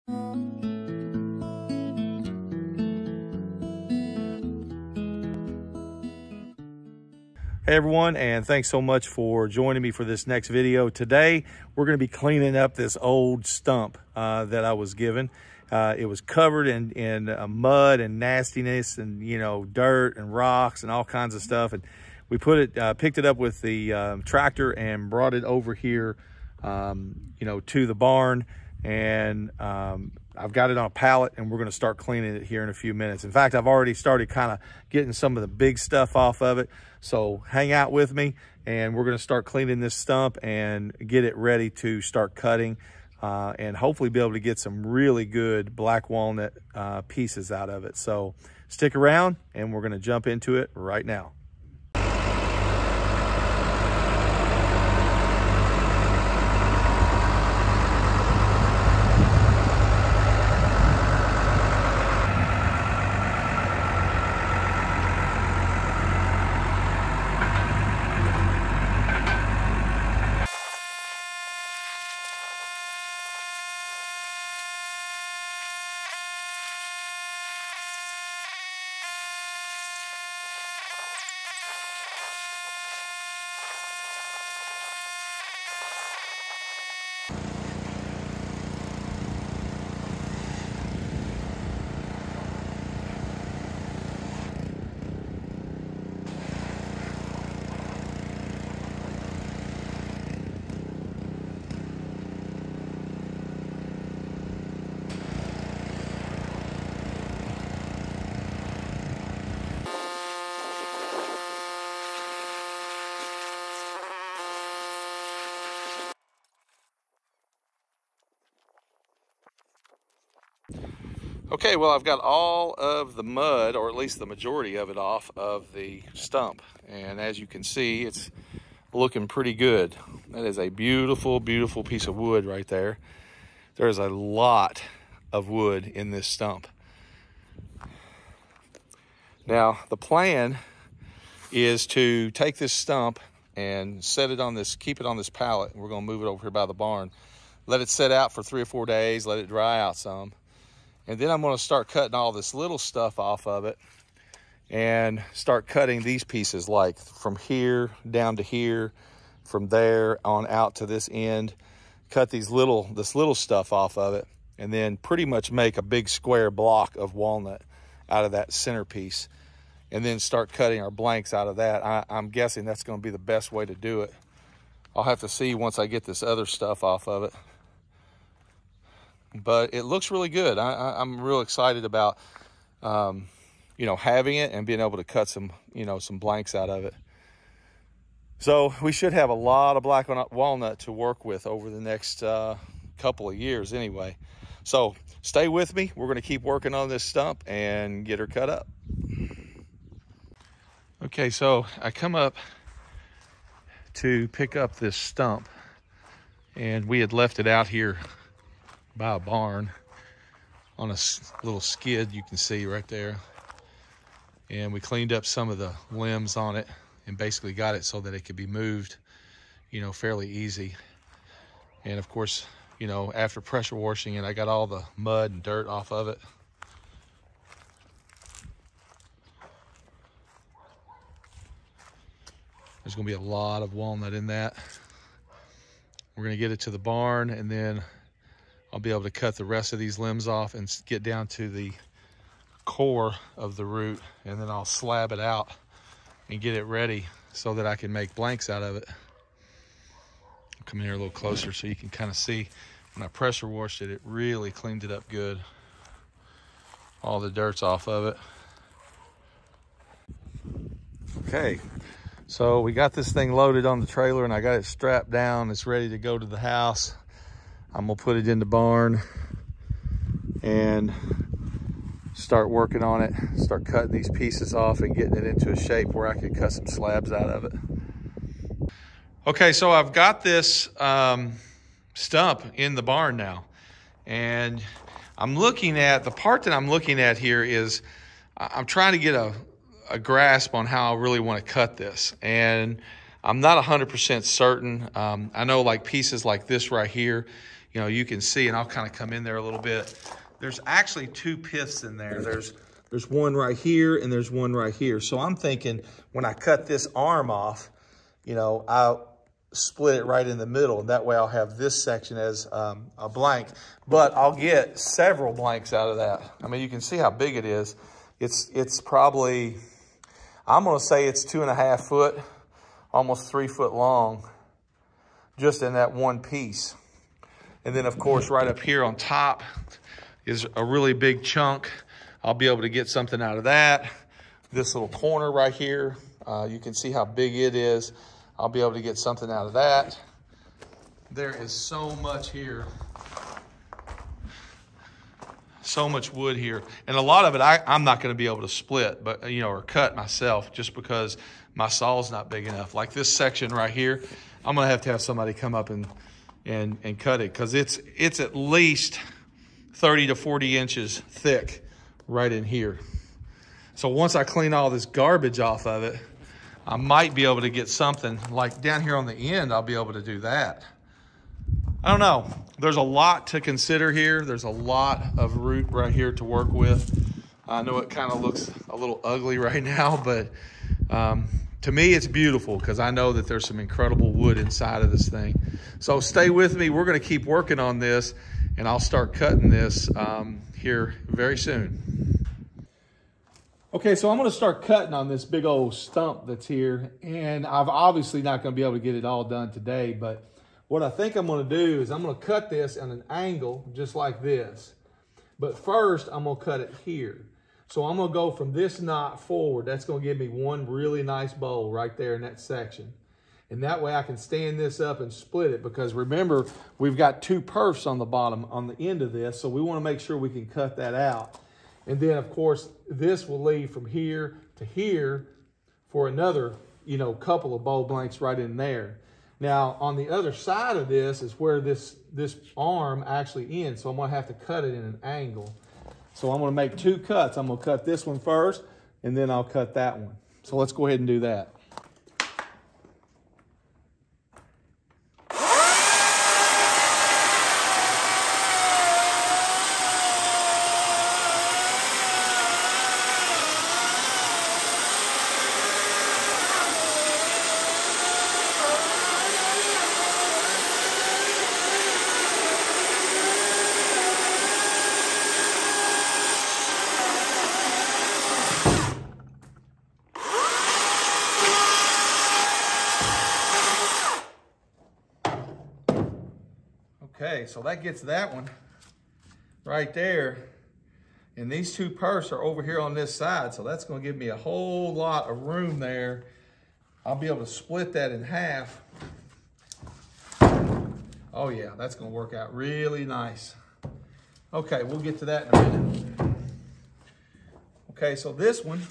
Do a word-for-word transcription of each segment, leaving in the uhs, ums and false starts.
Hey everyone, and thanks so much for joining me for this next video. Today, we're gonna be cleaning up this old stump uh, that I was given. Uh, it was covered in, in uh, mud and nastiness and, you know, dirt and rocks and all kinds of stuff. And we put it, uh, picked it up with the um, tractor and brought it over here, um, you know, to the barn. And um, I've got it on a pallet, and we're gonna start cleaning it here in a few minutes. In fact, I've already started kind of getting some of the big stuff off of it. So hang out with me, and we're gonna start cleaning this stump and get it ready to start cutting uh, and hopefully be able to get some really good black walnut uh, pieces out of it. So stick around, and we're gonna jump into it right now. Okay, well, I've got all of the mud, or at least the majority of it, off of the stump. And as you can see, it's looking pretty good. That is a beautiful, beautiful piece of wood right there. There's a lot of wood in this stump. Now, the plan is to take this stump and set it on this, keep it on this pallet. We're gonna move it over here by the barn. Let it set out for three or four days, let it dry out some. And then I'm gonna start cutting all this little stuff off of it and start cutting these pieces, like from here down to here, from there on out to this end. Cut these little, this little stuff off of it, and then pretty much make a big square block of walnut out of that centerpiece. And then start cutting our blanks out of that. I, I'm guessing that's gonna be the best way to do it. I'll have to see once I get this other stuff off of it. But it looks really good. I, I, I'm real excited about, um, you know, having it and being able to cut some, you know, some blanks out of it. So we should have a lot of black walnut to work with over the next uh, couple of years anyway. So stay with me. We're going to keep working on this stump and get her cut up. Okay, so I come up to pick up this stump, and we had left it out here by a barn on a little skid, you can see right there. And we cleaned up some of the limbs on it and basically got it so that it could be moved, you know, fairly easy. And of course, you know, after pressure washing it, I got all the mud and dirt off of it. There's gonna be a lot of walnut in that. We're gonna get it to the barn, and then I'll be able to cut the rest of these limbs off and get down to the core of the root, and then I'll slab it out and get it ready so that I can make blanks out of it. I'll come in here a little closer so you can kind of see. When I pressure washed it, it really cleaned it up good. All the dirt's off of it. Okay, so we got this thing loaded on the trailer, and I got it strapped down. It's ready to go to the house. I'm gonna put it in the barn and start working on it, start cutting these pieces off and getting it into a shape where I can cut some slabs out of it. Okay, so I've got this um, stump in the barn now, and I'm looking at, the part that I'm looking at here is I'm trying to get a, a grasp on how I really want to cut this. And I'm not one hundred percent certain. Um, I know like pieces like this right here, you know, you can see, and I'll kind of come in there a little bit. There's actually two piths in there. There's, there's one right here and there's one right here. So I'm thinking when I cut this arm off, you know, I'll split it right in the middle, and that way I'll have this section as um, a blank, but I'll get several blanks out of that. I mean, you can see how big it is. It's, it's probably, I'm gonna say it's two and a half foot, almost three foot long, just in that one piece. And then of course, right up here on top is a really big chunk. I'll be able to get something out of that. This little corner right here, uh, you can see how big it is. I'll be able to get something out of that. There is so much here. So much wood here. And a lot of it, I, I'm not gonna be able to split, but you know, or cut myself, just because my saw's not big enough. Like this section right here, I'm gonna have to have somebody come up and, and, and cut it, because it's, it's at least thirty to forty inches thick right in here. So once I clean all this garbage off of it, I might be able to get something like down here on the end. I'll be able to do that. I don't know. There's a lot to consider here. There's a lot of root right here to work with. I know it kind of looks a little ugly right now, but um, to me it's beautiful, because I know that there's some incredible wood inside of this thing. So stay with me. We're going to keep working on this, and I'll start cutting this um, here very soon. Okay, so I'm gonna start cutting on this big old stump that's here, and I'm obviously not gonna be able to get it all done today, but what I think I'm gonna do is I'm gonna cut this at an angle just like this. But first, I'm gonna cut it here. So I'm gonna go from this knot forward. That's gonna give me one really nice bowl right there in that section. And that way I can stand this up and split it, because remember, we've got two perfs on the bottom, on the end of this, so we wanna make sure we can cut that out. And then, of course, this will lead from here to here for another, you know, couple of bowl blanks right in there. Now, on the other side of this is where this, this arm actually ends, so I'm going to have to cut it in an angle. So I'm going to make two cuts. I'm going to cut this one first, and then I'll cut that one. So let's go ahead and do that. Okay, so that gets that one right there. And these two perfs are over here on this side, so that's gonna give me a whole lot of room there. I'll be able to split that in half. Oh yeah, that's gonna work out really nice. Okay, we'll get to that in a minute. Okay, so this one,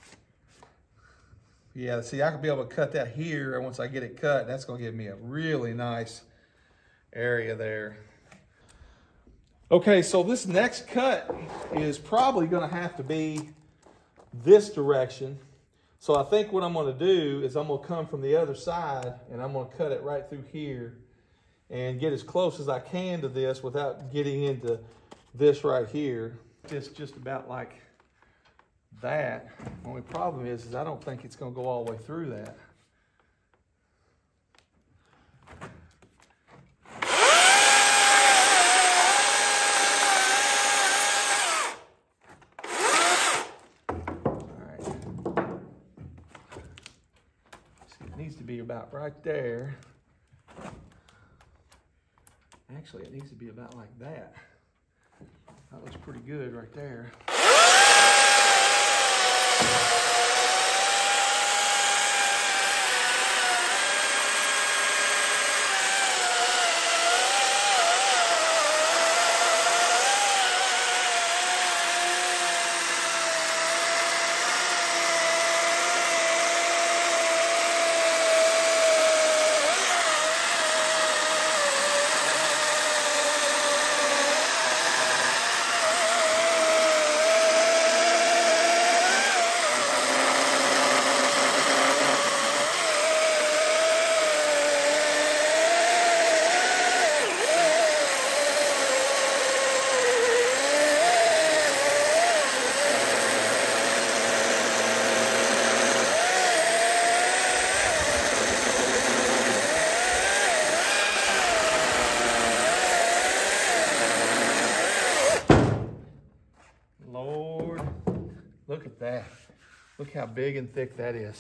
yeah, see, I could be able to cut that here, and once I get it cut, that's gonna give me a really nice area there. Okay, so this next cut is probably gonna have to be this direction. So I think what I'm gonna do is I'm gonna come from the other side, and I'm gonna cut it right through here and get as close as I can to this without getting into this right here. It's just about like that. The only problem is, is I don't think it's gonna go all the way through that. Be about right there. Actually, it needs to be about like that. That looks pretty good right there. at that. Look how big and thick that is.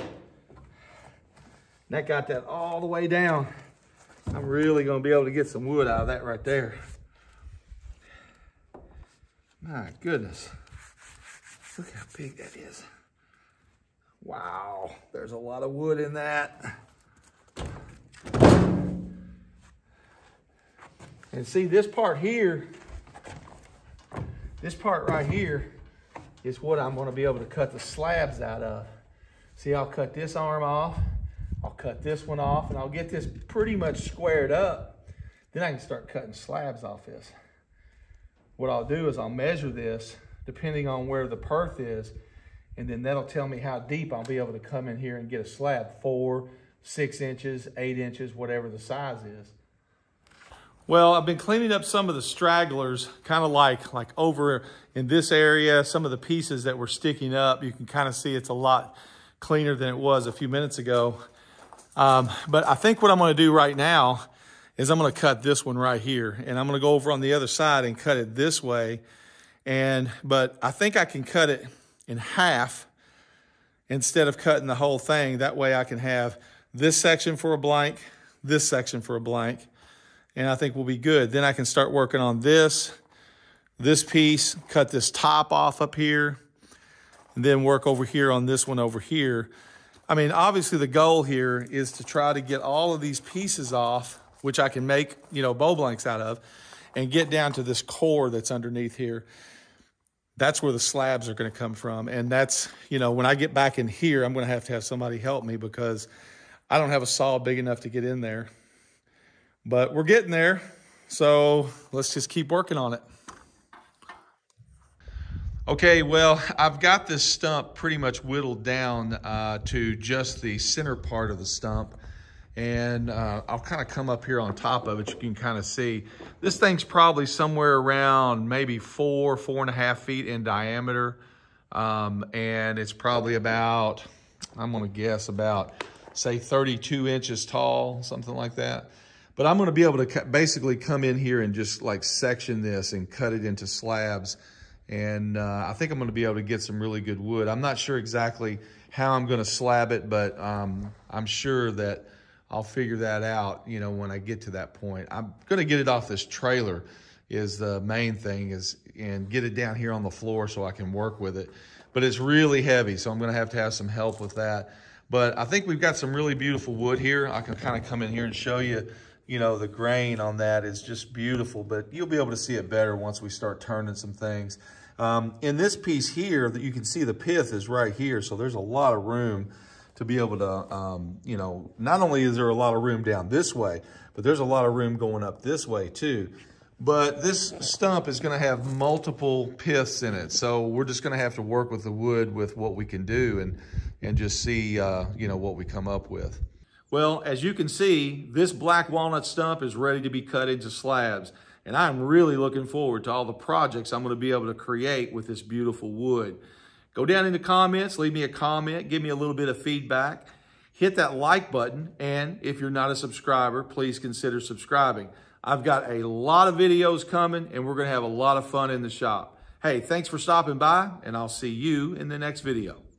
That got that all the way down. I'm really gonna be able to get some wood out of that right there. My goodness. Look how big that is. Wow, there's a lot of wood in that. And see this part here, this part right here is what I'm gonna be able to cut the slabs out of. See, I'll cut this arm off, I'll cut this one off, and I'll get this pretty much squared up. Then I can start cutting slabs off this. What I'll do is I'll measure this depending on where the perth is, and then that'll tell me how deep I'll be able to come in here and get a slab, four, six inches, eight inches, whatever the size is. Well, I've been cleaning up some of the stragglers, kind of like, like over in this area, some of the pieces that were sticking up. You can kind of see it's a lot cleaner than it was a few minutes ago. Um, but I think what I'm gonna do right now is I'm gonna cut this one right here, and I'm gonna go over on the other side and cut it this way. And, but I think I can cut it in half instead of cutting the whole thing. That way I can have this section for a blank, this section for a blank, and I think we'll be good. Then I can start working on this, this piece, cut this top off up here, and then work over here on this one over here. I mean, obviously the goal here is to try to get all of these pieces off, which I can make, you know, bow blanks out of, and get down to this core that's underneath here. That's where the slabs are gonna come from. And that's, you know, when I get back in here, I'm gonna have to have somebody help me because I don't have a saw big enough to get in there. But we're getting there, so let's just keep working on it. Okay, well, I've got this stump pretty much whittled down uh, to just the center part of the stump. And uh, I'll kind of come up here on top of it. You can kind of see this thing's probably somewhere around maybe four, four and a half feet in diameter. Um, and it's probably about, I'm gonna guess about, say thirty-two inches tall, something like that. But I'm gonna be able to basically come in here and just like section this and cut it into slabs. And uh, I think I'm gonna be able to get some really good wood. I'm not sure exactly how I'm gonna slab it, but um, I'm sure that I'll figure that out, you know, when I get to that point. I'm gonna get it off this trailer is the main thing, is and get it down here on the floor so I can work with it. But it's really heavy, so I'm gonna have to have some help with that. But I think we've got some really beautiful wood here. I can kind of come in here and show you, you know, the grain on that is just beautiful, but you'll be able to see it better once we start turning some things. Um, in this piece here, that you can see the pith is right here, so there's a lot of room to be able to, um, you know, not only is there a lot of room down this way, but there's a lot of room going up this way too. But this stump is gonna have multiple piths in it, so we're just gonna have to work with the wood with what we can do and, and just see, uh, you know, what we come up with. Well, as you can see, this black walnut stump is ready to be cut into slabs. And I'm really looking forward to all the projects I'm gonna be able to create with this beautiful wood. Go down in the comments, leave me a comment, give me a little bit of feedback. Hit that like button, and if you're not a subscriber, please consider subscribing. I've got a lot of videos coming, and we're gonna have a lot of fun in the shop. Hey, thanks for stopping by, and I'll see you in the next video.